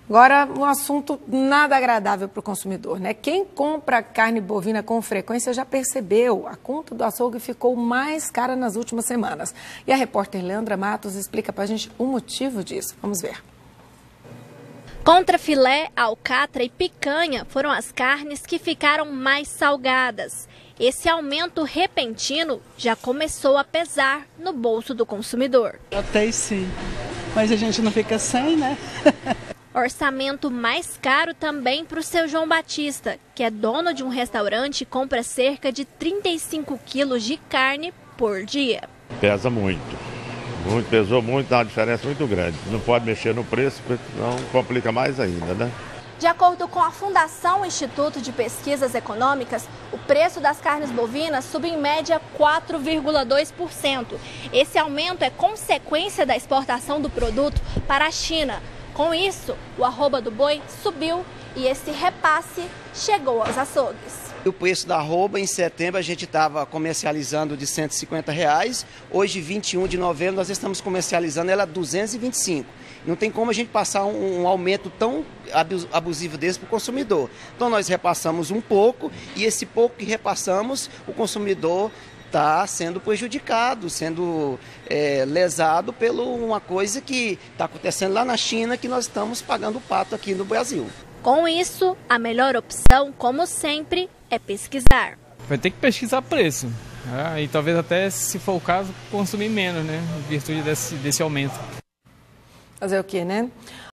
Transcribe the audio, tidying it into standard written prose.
Agora, um assunto nada agradável para o consumidor, né? Quem compra carne bovina com frequência já percebeu, a conta do açougue ficou mais cara nas últimas semanas. E a repórter Leandra Matos explica para a gente o motivo disso. Vamos ver. Contrafilé, alcatra e picanha foram as carnes que ficaram mais salgadas. Esse aumento repentino já começou a pesar no bolso do consumidor. Até sim, mas a gente não fica sem, né? Orçamento mais caro também para o seu João Batista, que é dono de um restaurante e compra cerca de 35 quilos de carne por dia. Pesa muito, pesou muito, dá uma diferença muito grande. Não pode mexer no preço, porque senão complica mais ainda, né? De acordo com a Fundação Instituto de Pesquisas Econômicas, o preço das carnes bovinas subiu em média 4,2%. Esse aumento é consequência da exportação do produto para a China. Com isso, o arroba do boi subiu e esse repasse chegou aos açougues. O preço da arroba em setembro a gente estava comercializando de R$150. Hoje, 21 de novembro, nós estamos comercializando ela a 225. Não tem como a gente passar um aumento tão abusivo desse para o consumidor. Então nós repassamos um pouco e esse pouco que repassamos, o consumidor está sendo prejudicado, sendo lesado por uma coisa que está acontecendo lá na China, que nós estamos pagando o pato aqui no Brasil. Com isso, a melhor opção, como sempre, é pesquisar. Vai ter que pesquisar preço, e talvez até, se for o caso, consumir menos, né, em virtude desse aumento. Fazer o quê, né?